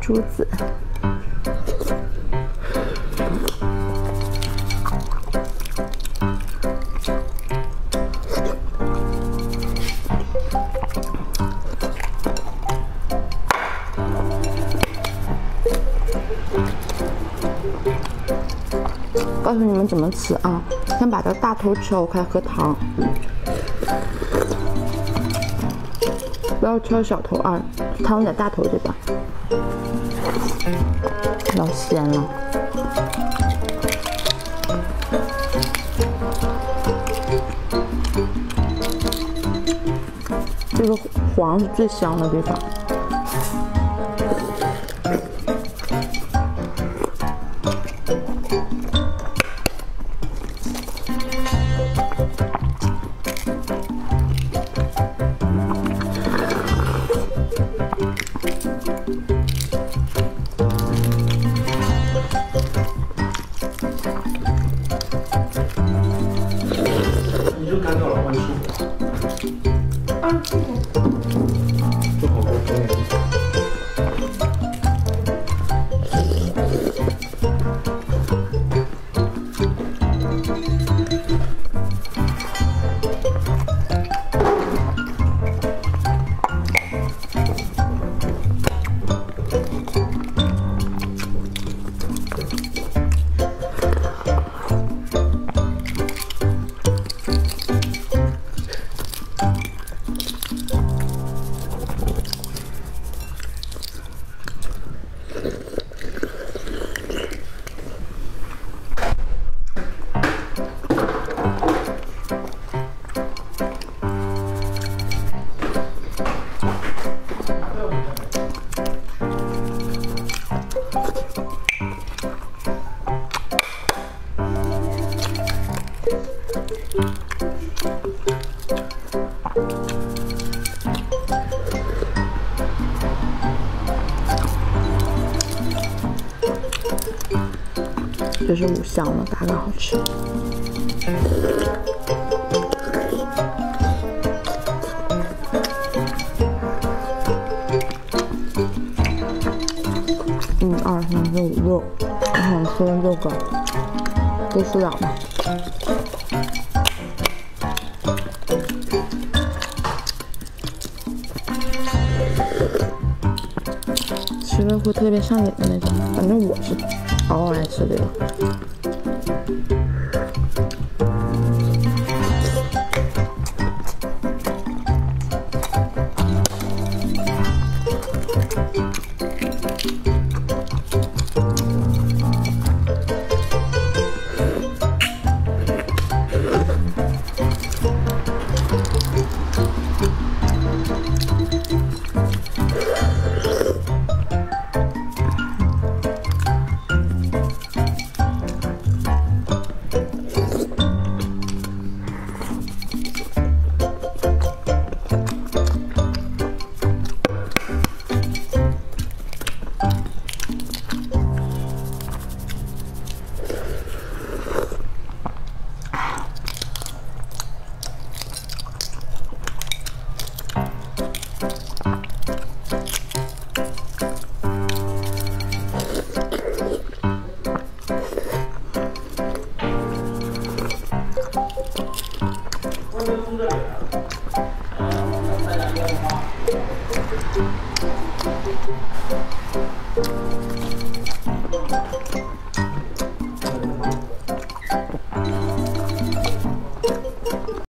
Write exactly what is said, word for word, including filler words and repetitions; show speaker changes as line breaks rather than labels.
珠子。告诉你们怎么吃啊！先把这大头敲开，和糖，不要敲小头啊，汤在大头这边，老鲜了。这个黄是最香的地方。
你就干掉了，换出火。啊，出火。做火锅可以。这是五香的，嘎嘎好吃。一二三四五六，我想吃了六个，够数了吗？吃了会特别上瘾的那种，反正我是嗷嗷爱吃这个。